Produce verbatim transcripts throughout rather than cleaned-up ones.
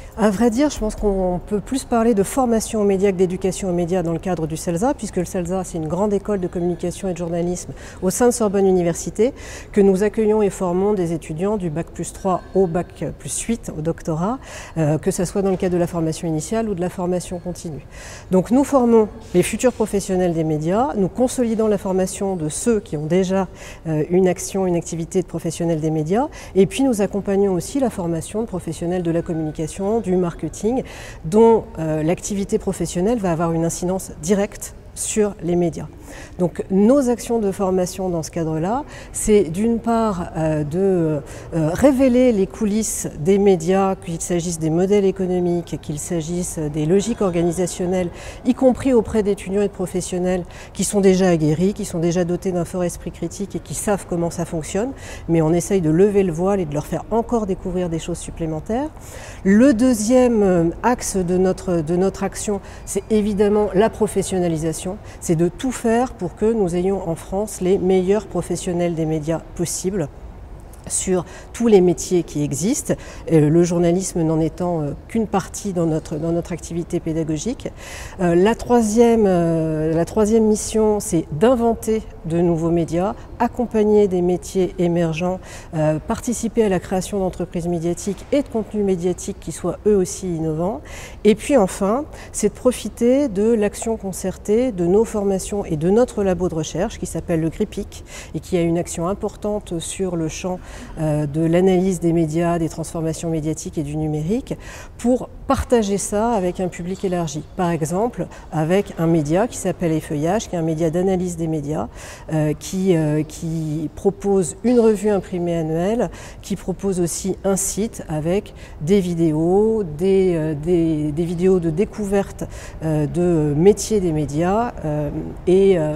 À vrai dire, je pense qu'on peut plus parler de formation aux médias que d'éducation aux médias dans le cadre du CELSA, puisque le CELSA, c'est une grande école de communication et de journalisme au sein de Sorbonne Université, que nous accueillons et formons des étudiants du bac plus trois au bac plus huit, au doctorat, euh, que ce soit dans le cadre de la formation initiale ou de la formation continue. Donc nous formons les futurs professionnels des médias, nous consolidons la formation de ceux qui ont déjà euh, une action, une activité de professionnels des médias, et puis nous accompagnons aussi la formation de professionnels de la communication, du marketing, dont euh, l'activité professionnelle va avoir une incidence directe sur les médias. Donc nos actions de formation dans ce cadre-là, c'est d'une part euh, de euh, révéler les coulisses des médias, qu'il s'agisse des modèles économiques, qu'il s'agisse des logiques organisationnelles, y compris auprès d'étudiants et de professionnels qui sont déjà aguerris, qui sont déjà dotés d'un fort esprit critique et qui savent comment ça fonctionne, mais on essaye de lever le voile et de leur faire encore découvrir des choses supplémentaires. Le deuxième axe de notre, de notre action, c'est évidemment la professionnalisation, c'est de tout faire pour que nous ayons en France les meilleurs professionnels des médias possibles sur tous les métiers qui existent, le journalisme n'en étant qu'une partie dans notre, dans notre activité pédagogique. La troisième, la troisième mission, c'est d'inventer de nouveaux médias, accompagner des métiers émergents, participer à la création d'entreprises médiatiques et de contenus médiatiques qui soient eux aussi innovants. Et puis enfin, c'est de profiter de l'action concertée de nos formations et de notre labo de recherche qui s'appelle le GRIPIC et qui a une action importante sur le champ de l'analyse des médias, des transformations médiatiques et du numérique pour partager ça avec un public élargi. Par exemple, avec un média qui s'appelle Effeuillage, qui est un média d'analyse des médias, euh, qui, euh, qui propose une revue imprimée annuelle, qui propose aussi un site avec des vidéos, des, euh, des, des vidéos de découverte euh, de métiers des médias euh, et, euh,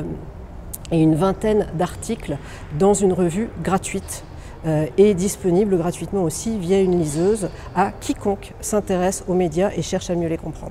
et une vingtaine d'articles dans une revue gratuite. Euh, est disponible gratuitement aussi via une liseuse à quiconque s'intéresse aux médias et cherche à mieux les comprendre.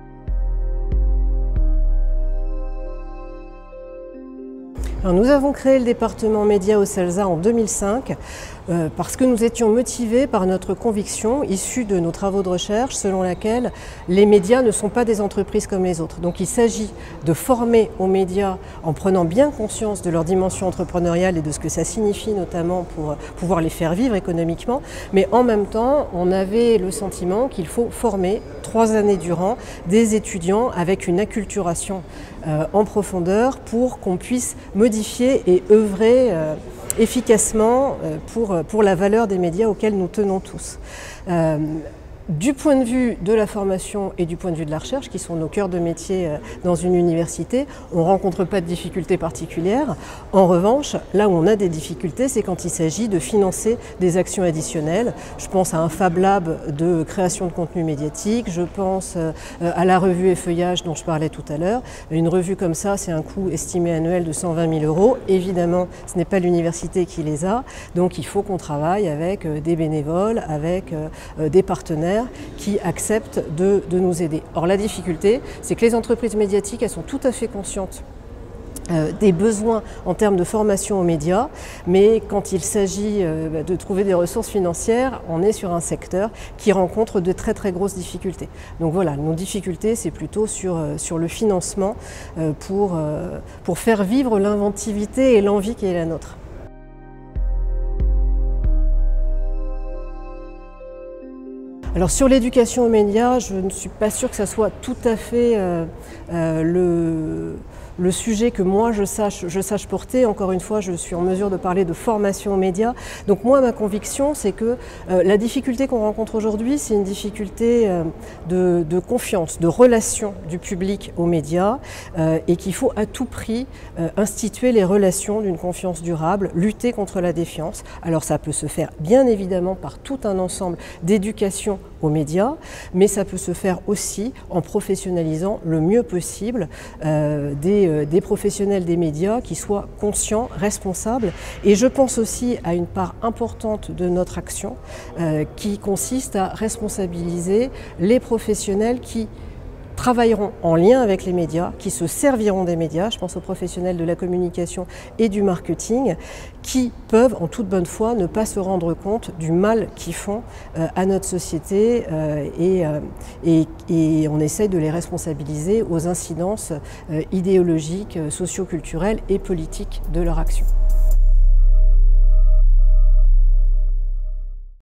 Alors, nous avons créé le département médias au CELSA en deux mille cinq euh, parce que nous étions motivés par notre conviction issue de nos travaux de recherche selon laquelle les médias ne sont pas des entreprises comme les autres. Donc il s'agit de former aux médias en prenant bien conscience de leur dimension entrepreneuriale et de ce que ça signifie notamment pour pouvoir les faire vivre économiquement, mais en même temps on avait le sentiment qu'il faut former trois années durant des étudiants avec une acculturation euh, en profondeur pour qu'on puisse modifier et œuvrer euh, efficacement euh, pour, pour la valeur des médias auxquels nous tenons tous. Euh, Du point de vue de la formation et du point de vue de la recherche, qui sont nos cœurs de métier dans une université, on ne rencontre pas de difficultés particulières. En revanche, là où on a des difficultés, c'est quand il s'agit de financer des actions additionnelles. Je pense à un Fab Lab de création de contenu médiatique, je pense à la revue Effeuillage dont je parlais tout à l'heure. Une revue comme ça, c'est un coût estimé annuel de cent vingt mille euros. Évidemment, ce n'est pas l'université qui les a, donc il faut qu'on travaille avec des bénévoles, avec des partenaires qui acceptent de, de nous aider. Or la difficulté, c'est que les entreprises médiatiques, elles sont tout à fait conscientes euh, des besoins en termes de formation aux médias, mais quand il s'agit euh, de trouver des ressources financières, on est sur un secteur qui rencontre de très très grosses difficultés. Donc voilà, nos difficultés, c'est plutôt sur, euh, sur le financement euh, pour, euh, pour faire vivre l'inventivité et l'envie qui est la nôtre. Alors sur l'éducation aux médias, je ne suis pas sûre que ça soit tout à fait euh, euh, le, le sujet que moi je sache, je sache porter. Encore une fois, je suis en mesure de parler de formation aux médias. Donc moi, ma conviction, c'est que euh, la difficulté qu'on rencontre aujourd'hui, c'est une difficulté euh, de, de confiance, de relation du public aux médias euh, et qu'il faut à tout prix euh, instituer les relations d'une confiance durable, lutter contre la défiance. Alors ça peut se faire bien évidemment par tout un ensemble d'éducation aux médias, mais ça peut se faire aussi en professionnalisant le mieux possible euh, des, euh, des professionnels des médias qui soient conscients, responsables. Et je pense aussi à une part importante de notre action euh, qui consiste à responsabiliser les professionnels qui travailleront en lien avec les médias, qui se serviront des médias, je pense aux professionnels de la communication et du marketing, qui peuvent en toute bonne foi ne pas se rendre compte du mal qu'ils font euh, à notre société euh, et, euh, et, et on essaye de les responsabiliser aux incidences euh, idéologiques, socio-culturelles et politiques de leur action.